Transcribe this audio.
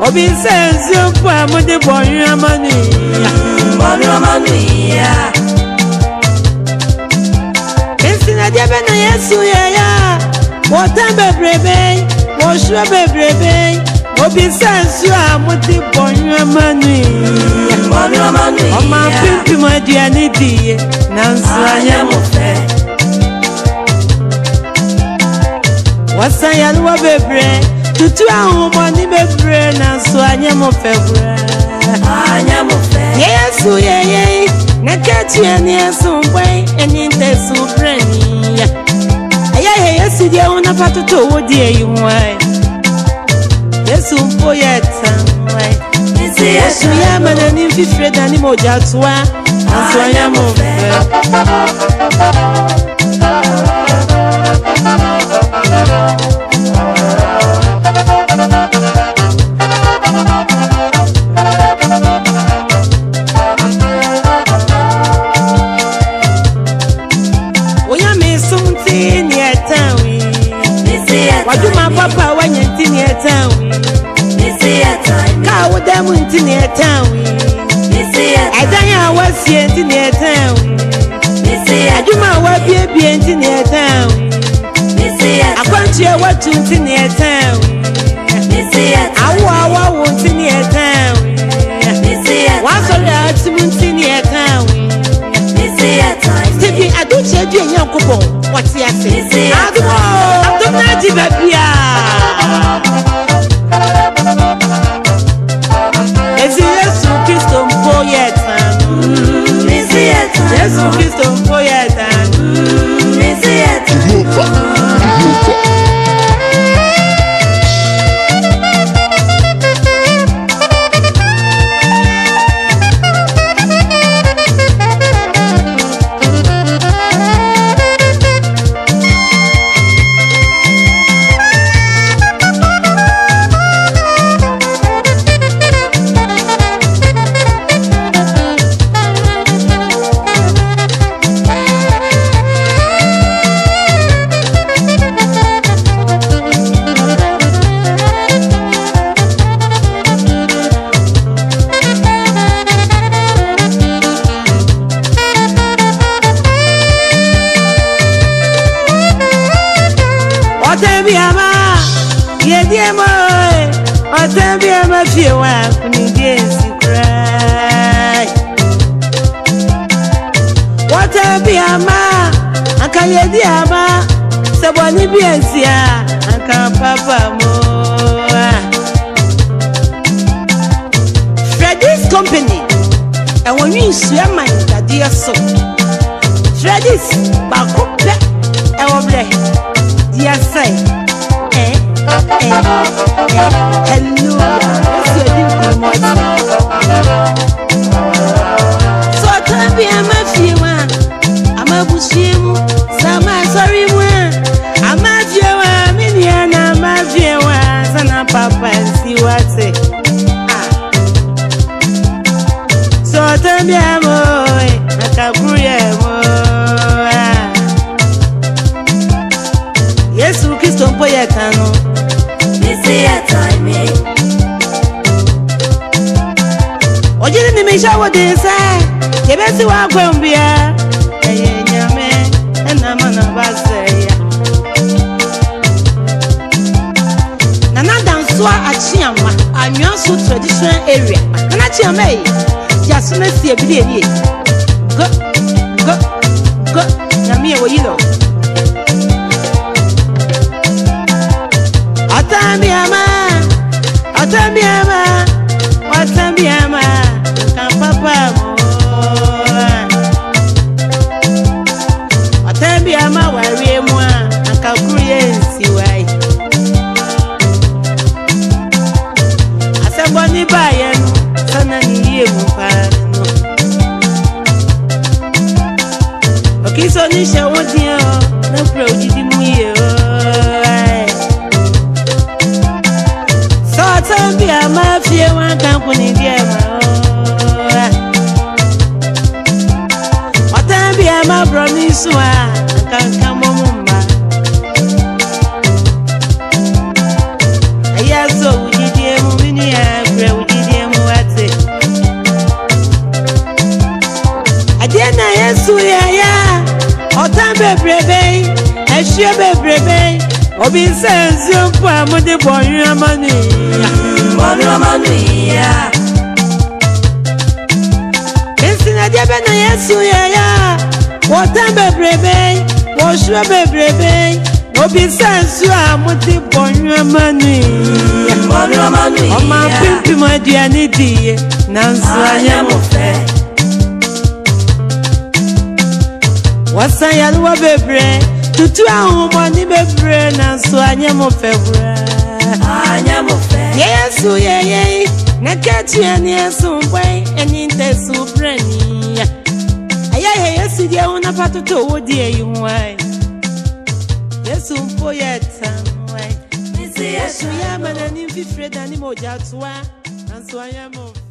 Obi says you put money for your money. Insina Jabana Yesu ya. What time baby? What sure baby? Obi says you are money for your money. Oh my pimpy my dear Lydia. Nansanya mofe. What's I am baby? Tutu ahu money baby. Nansanya mofe. Yesu ye. Nakati ani Yesu boy. Eni tesu brani. Aya Yesu dia una patuto wodi you why. Yesu poyeta why. Yesu ya manani mfifre dani moja tuwa. Nansanya mofe. Wajuma papa wanyentini etawi. Kawo damu ntini etawi. Edanya wasi ntini etawi. Ajuma wabie ntini etawi. Akwanchi watu ntini etawi. Awa ntini etawi. Wasole atimu ntini etawi. Stebi aduche edu enyankopon wati ase. Adumna jibabia. Ezi Yesu Kristo mpoyeta. Yesu Kristo mpoyeta. Otabiama fiwa kunidezi cry. Otabiama akayediama saboni biensia aka papa mo. Freddy's company and when you swear my daddy so. Freddy's bakope e wobre dia say hello, so tabi amafiwa amabushemu sama sorry mwa amafiwa miniana amafiwa sana papa si wate so tabi amoy akabuye mo Yesu Kristo mpoyeta no. Ojini nimisha wodisa yebesi wa kwembia eye nyame na mana baseya nana danswa achiama anwanso traditional area nana chiama yi yasuna sie bi de go nyame wo yilo Atamiama kampapa mo Atamiama warie mo akakuye nsiwai Asaboni baye no sana niye mu pa no Okiso ni shawodi o na pro didi mu ye Atamiama fie wa kampuni diema Atamiama broniswa kankamomumba Ayaso udidie mu mini ya share bebrebe obi sense mpo amode bonyu amani ya Esina diebe na Yesu ya wota bebrebe wo share bebrebe obi sense amode bonyu amani Oma pimpi mo aduane die nanso anya mo fe Wasa yalwa bebre tutu ahumbo ni bebre nanso anya mo fe Yesu ye na kachi ani Yesu mbwe eni ntesu breni Aya Yesu dia una patoto wodi eyiwai Yesu mpo yetanwai Yesu ya manani mfifreda ni moja tuwa nanso anya mo